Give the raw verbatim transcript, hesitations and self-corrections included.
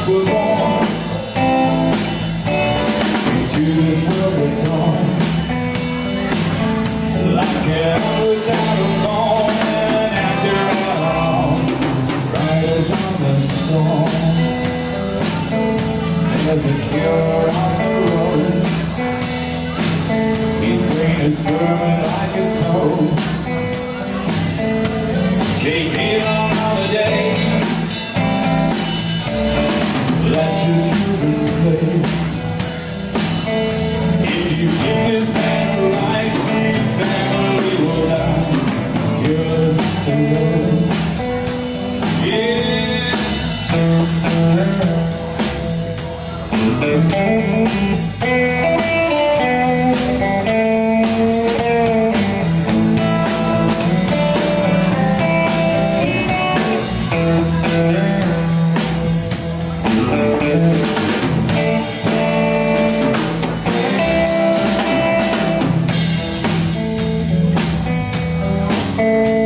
were born into this world was gone, like hell without a bone. And after all, riders on the storm, there's a cure on the road. His brain is squirming like a toad. Take me on holiday, let your children play. If you give this man a life, some family will die. Yours is the love. Yeah.